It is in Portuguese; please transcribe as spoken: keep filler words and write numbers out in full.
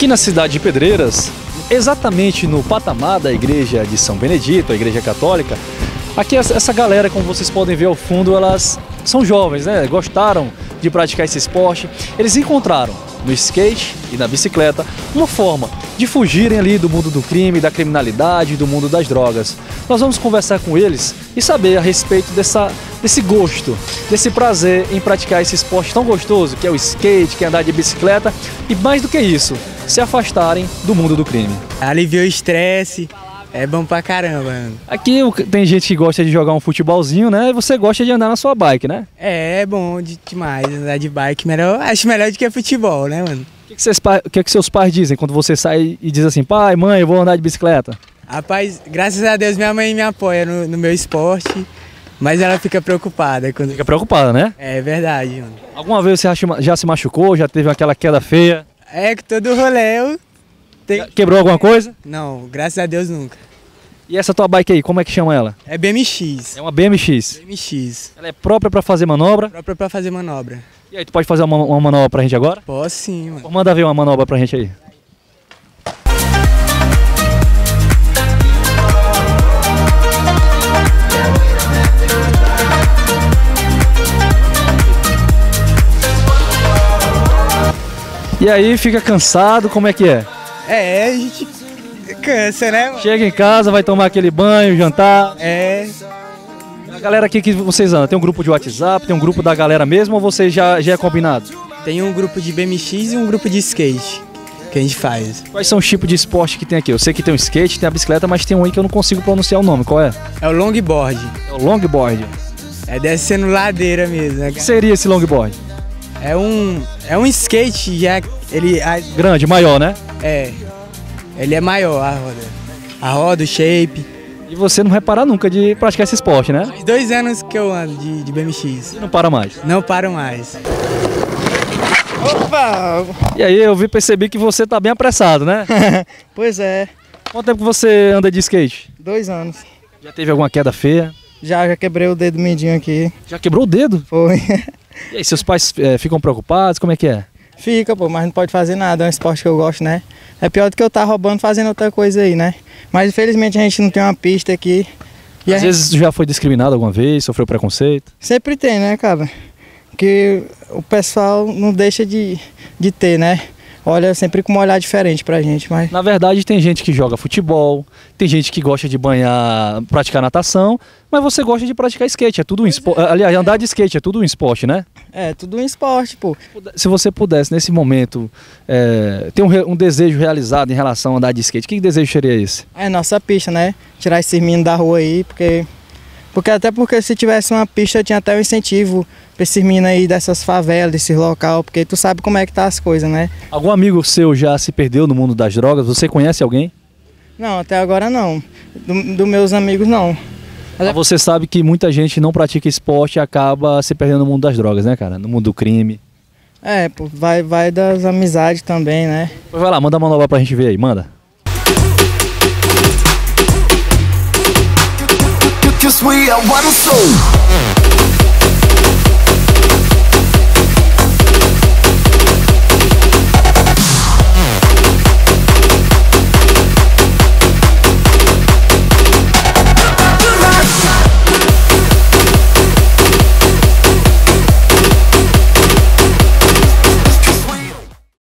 Aqui na cidade de Pedreiras, exatamente no patamar da igreja de São Benedito, a igreja católica, aqui essa galera, como vocês podem ver ao fundo, elas são jovens, né? Gostaram de praticar esse esporte. Eles encontraram no skate e na bicicleta uma forma de fugirem ali do mundo do crime, da criminalidade, do mundo das drogas. Nós vamos conversar com eles e saber a respeito dessa, desse gosto, desse prazer em praticar esse esporte tão gostoso que é o skate, que é andar de bicicleta e, mais do que isso, se afastarem do mundo do crime. Alivia o estresse, é bom pra caramba, mano. Aqui tem gente que gosta de jogar um futebolzinho, né? E você gosta de andar na sua bike, né? É, é bom de, demais andar de bike, melhor, acho melhor do que futebol, né, mano? O que, que, vocês, o que, que seus pais dizem quando você sai e diz assim, pai, mãe, eu vou andar de bicicleta? Rapaz, graças a Deus minha mãe me apoia no, no meu esporte, mas ela fica preocupada. Quando... Fica preocupada, né? É verdade, mano. Alguma vez você já se machucou, já teve aquela queda feia? É, que todo rolê eu... Tenho... Quebrou alguma coisa? Não, graças a Deus nunca. E essa tua bike aí, como é que chama ela? É B M X. É uma B M X? B M X. Ela é própria pra fazer manobra? Própria pra fazer manobra. E aí, tu pode fazer uma, uma manobra pra gente agora? Posso sim, mano. Manda ver uma manobra pra gente aí. E aí, fica cansado, como é que é? É, a gente cansa, né, mano? Chega em casa, vai tomar aquele banho, jantar. É. A galera aqui que vocês andam, tem um grupo de WhatsApp, tem um grupo da galera mesmo ou vocês já, já é combinado? Tem um grupo de B M X e um grupo de skate que a gente faz. Quais são os tipos de esporte que tem aqui? Eu sei que tem o skate, tem a bicicleta, mas tem um aí que eu não consigo pronunciar o nome, qual é? É o longboard. É o longboard. É descendo ladeira mesmo, né? O que seria esse longboard? É um, é um skate, já ele... A, grande, maior, né? É, ele é maior a roda. A roda, o shape. E você não vai parar nunca de praticar esse esporte, né? Faz dois anos que eu ando de, de B M X. E não para mais? Não paro mais. Opa! E aí, eu vi, percebi que você tá bem apressado, né? Pois é. Quanto tempo que você anda de skate? Dois anos. Já teve alguma queda feia? Já, já quebrei o dedo mindinho aqui. Já quebrou o dedo? Foi. E aí, seus pais é, ficam preocupados? Como é que é? Fica, pô, mas não pode fazer nada, é um esporte que eu gosto, né? É pior do que eu estar roubando fazendo outra coisa aí, né? Mas infelizmente a gente não tem uma pista aqui. E Às gente... vezes já foi discriminado alguma vez, sofreu preconceito? Sempre tem, né, cara? Que o pessoal não deixa de, de ter, né? Olha sempre com um olhar diferente pra gente, mas... Na verdade tem gente que joga futebol, tem gente que gosta de banhar, praticar natação, mas você gosta de praticar skate, é tudo um esporte, aliás, andar de skate é tudo um esporte, né? É, tudo um esporte, pô. Se você pudesse, nesse momento, é, ter um, um desejo realizado em relação a andar de skate, que desejo seria esse? É nossa pista, né? Tirar esses meninos da rua aí, porque... Porque até porque se tivesse uma pista tinha até um incentivo pra esses meninos aí dessas favelas, desses local, porque tu sabe como é que tá as coisas, né? Algum amigo seu já se perdeu no mundo das drogas? Você conhece alguém? Não, até agora não. Dos do meus amigos não. Mas é... Você sabe que muita gente não pratica esporte e acaba se perdendo no mundo das drogas, né, cara? No mundo do crime. É, pô, vai, vai das amizades também, né? Vai lá, manda uma manobra pra gente ver aí, manda. Cause we are one soul.